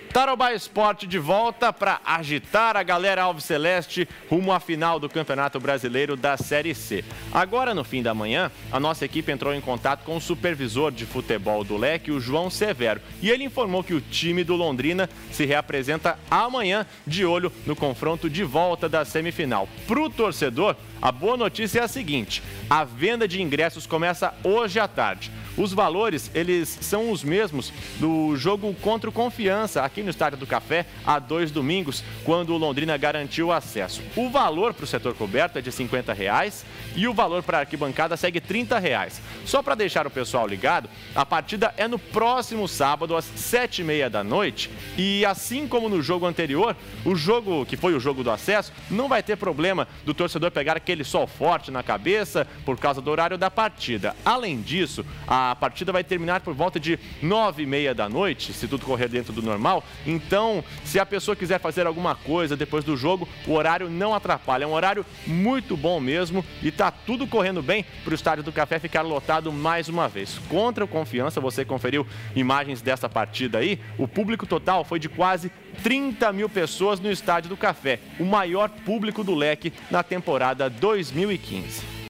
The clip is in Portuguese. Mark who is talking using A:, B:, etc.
A: Tarobá Esporte de volta para agitar a galera alviceleste rumo à final do Campeonato Brasileiro da Série C. Agora, no fim da manhã, a nossa equipe entrou em contato com o supervisor de futebol do Leque, o João Severo, e ele informou que o time do Londrina se reapresenta amanhã, de olho no confronto de volta da semifinal. Para o torcedor, a boa notícia é a seguinte: a venda de ingressos começa hoje à tarde. Os valores, eles são os mesmos do jogo contra o Confiança, aqui no Estádio do Café, há 2 domingos, quando o Londrina garantiu o acesso. O valor para o setor coberto é de R$ 50,00 e o valor para a arquibancada segue R$ 30,00. Só para deixar o pessoal ligado, a partida é no próximo sábado, às 7h30 da noite, e assim como no jogo anterior, o jogo que foi o jogo do acesso, não vai ter problema do torcedor pegar aquele sol forte na cabeça por causa do horário da partida. Além disso, a partida vai terminar por volta de 9h30 da noite, se tudo correr dentro do normal. Então, se a pessoa quiser fazer alguma coisa depois do jogo, o horário não atrapalha. É um horário muito bom mesmo e tá tudo correndo bem para o Estádio do Café ficar lotado mais uma vez. Contra o Confiança, você conferiu imagens dessa partida aí, o público total foi de quase 30.000 pessoas no Estádio do Café, o maior público do Leque na temporada 2015.